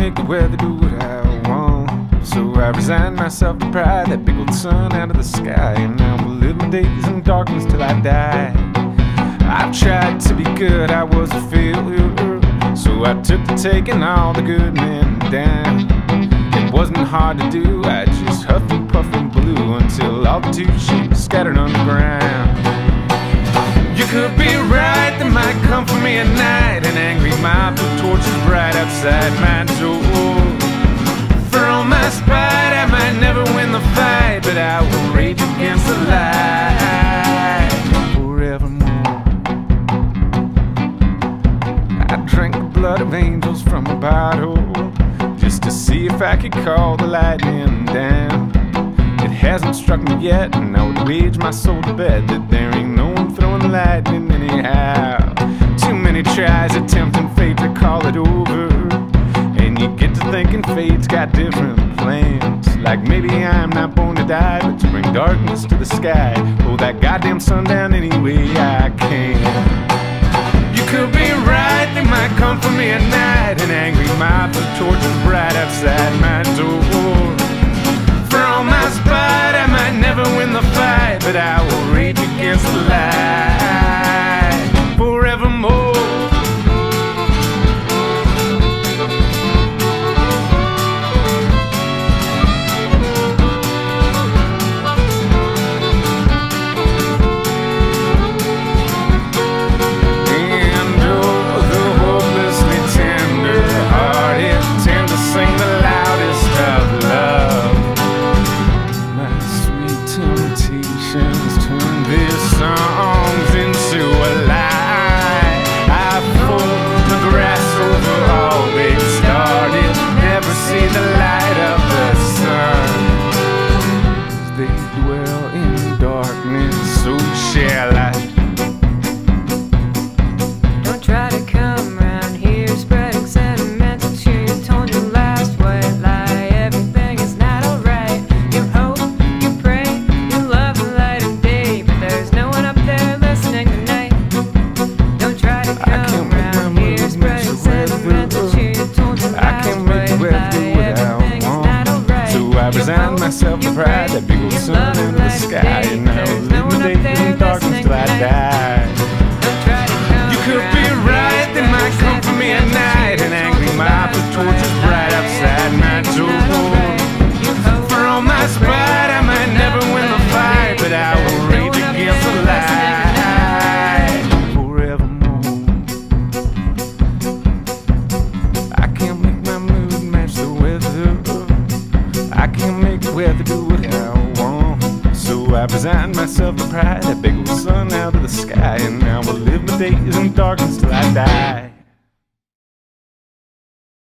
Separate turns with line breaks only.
make the weather do what I want, so I resigned myself to pride that big old sun out of the sky. And now I'll live my days in darkness till I die. I've tried to be good, I was a failure, so I took to taking all the good men down. It wasn't hard to do, I just huffed and puffed and blew until all the two sheets scattered on the ground. You could be right, there might come for me at night an angry mob with torches bright outside my door. For all my spite, I might never win the fight, but I will rage against the light forevermore. I drank the blood of angels from a bottle just to see if I could call the lightning down. It hasn't struck me yet, and I would wage my soul to bet that there ain't no one throwing lightning anyhow. Too many tries attempting fate to call it over, and you get to thinking fate's got different plans. Like maybe I'm not born to die, but to bring darkness to the sky. Hold that goddamn sun down any way I can. You could be right, they might come for me at night an angry mob with torches bright outside my door. For all my spite, I might never win the fight, but I will rage against the light forevermore. And oh, the hopelessly tender-hearted tend to sing the loudest of love. Temptations turn these songs into a lie. I fold the grass over all they started, never see the light of the sun. As they dwell in darkness, so shall I.
Don't try to come around here spreading sentimental cheer. You told your last white lie, everything is not alright. You hope, you pray, you love the light of day, but there's no one up there listening tonight. Don't try to come around here spreading sentimental cheer. You told your last white lie, everything is not alright.
So I resigned myself to pride that big old sun in the sky, and now I live my days in darkness till I die. You could be right, they might come for me at night an angry mob with torches bright outside my door. For all my spite, I might never win the fight, but I will rage against the light forevermore. I can't make my mood match the weather, I can't make the weather do what I want, so I resigned myself to pride that big old sun out of the sky, and now I will live my days in darkness till I die.